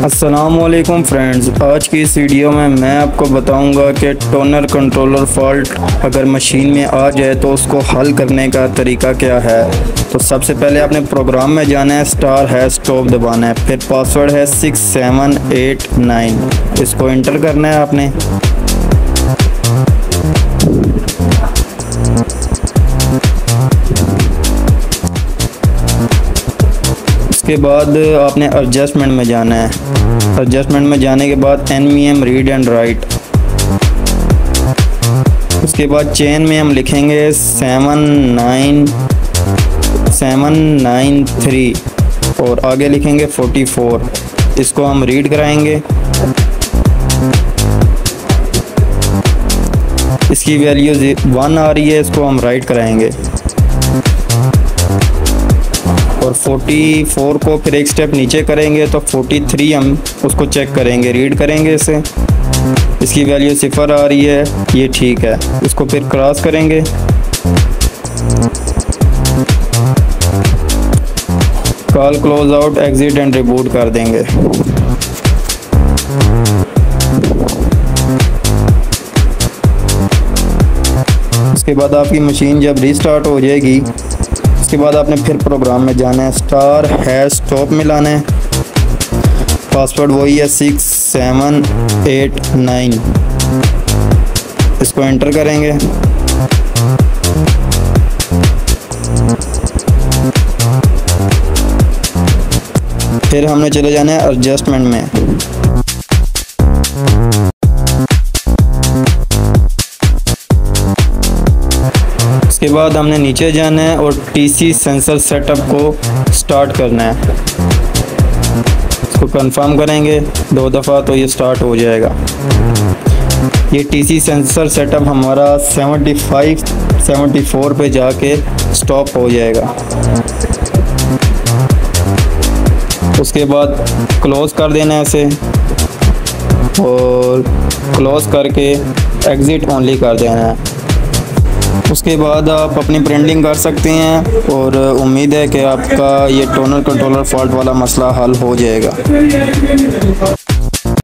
अस्सलामुअलैकुम फ्रेंड्स, आज की इस वीडियो में मैं आपको बताऊंगा कि टोनर कंट्रोलर फॉल्ट अगर मशीन में आ जाए तो उसको हल करने का तरीका क्या है। तो सबसे पहले आपने प्रोग्राम में जाना है, *#stop दबाना है, फिर पासवर्ड है 6789, इसको इंटर करना है आपने। उसके बाद आपने एडजस्टमेंट में जाना है। एडजस्टमेंट में जाने के बाद NVM रीड एंड राइट, उसके बाद चेन में हम लिखेंगे 79793 और आगे लिखेंगे 44। इसको हम रीड कराएंगे। इसकी वैल्यू 1 आ रही है, इसको हम राइट कराएंगे और 44 को फिर एक स्टेप नीचे करेंगे तो 43 हम उसको चेक करेंगे, रीड करेंगे इसे। इसकी वैल्यू 0 आ रही है, ये ठीक है। इसको फिर क्रॉस करेंगे, call close out, exit and reboot कर देंगे। उसके बाद आपकी मशीन जब रीस्टार्ट हो जाएगी, उसके बाद आपने फिर प्रोग्राम में जाना है, *#stop मिलाना है, पासवर्ड वही है 6789, इसको एंटर करेंगे। फिर हमने चले जाना है एडजस्टमेंट में। उसके बाद हमने नीचे जाना है और TC सेंसर सेटअप को स्टार्ट करना है। इसको कंफर्म करेंगे 2 दफ़ा तो ये स्टार्ट हो जाएगा। ये TC सेंसर सेटअप हमारा 74 पे जाके स्टॉप हो जाएगा। उसके बाद क्लोज कर देना है इसे और क्लोज करके एग्ज़िट ओनली कर देना है। उसके बाद आप अपनी प्रिंटिंग कर सकते हैं और उम्मीद है कि आपका ये टोनर कंट्रोलर फॉल्ट वाला मसला हल हो जाएगा।